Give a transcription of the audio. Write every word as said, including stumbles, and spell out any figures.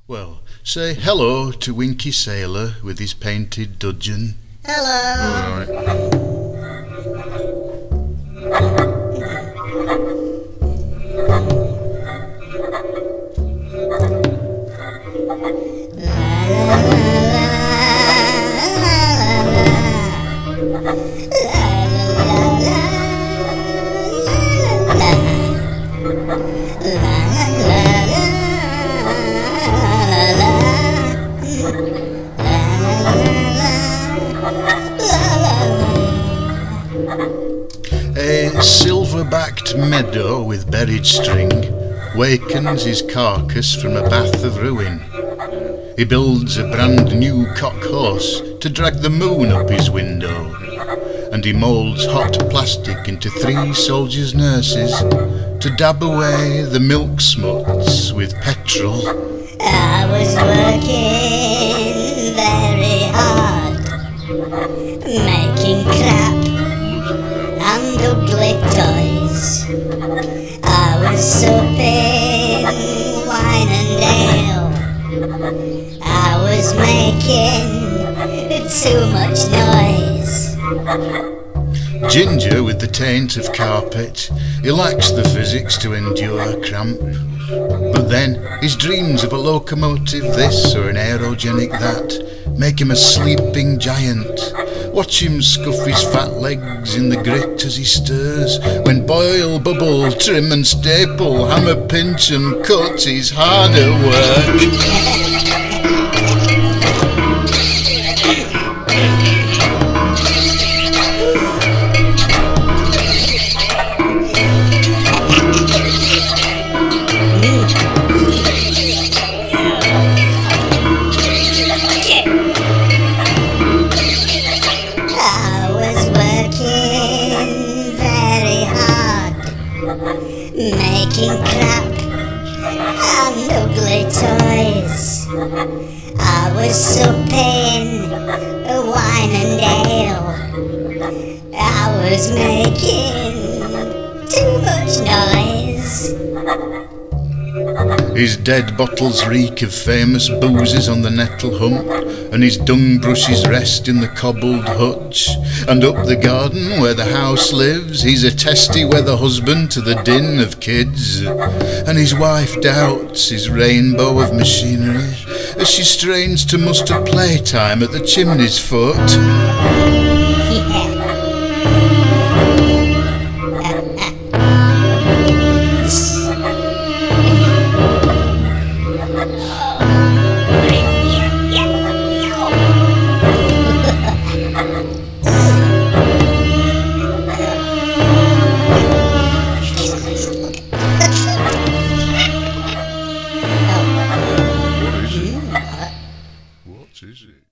Well, say hello to Winky Sailor with his painted dudgeon. Hello. A silver-backed meadow with buried string wakens his carcass from a bath of ruin. He builds a brand new cock horse to drag the moon up his window, and he moulds hot plastic into three soldiers' nurses to dab away the milk smuts with petrol. I was working very hard, making crap and ugly toys. I was supping wine and ale. I was making too much noise. Ginger with the taint of carpet, he lacks the physics to endure cramp. But then his dreams of a locomotive this or an aerogenic that make him a sleeping giant. Watch him scuff his fat legs in the grit as he stirs, when boil, bubble, trim and staple, hammer, pinch and cut, he's hard at work. Making crap and ugly toys. I was supping wine and ale. I was making too much noise. His dead bottles reek of famous boozes on the nettle hump, and his dung brushes rest in the cobbled hutch. And up the garden where the house lives, he's a testy weather husband to the din of kids. And his wife doubts his rainbow of machinery as she strains to muster playtime at the chimney's foot. What is it?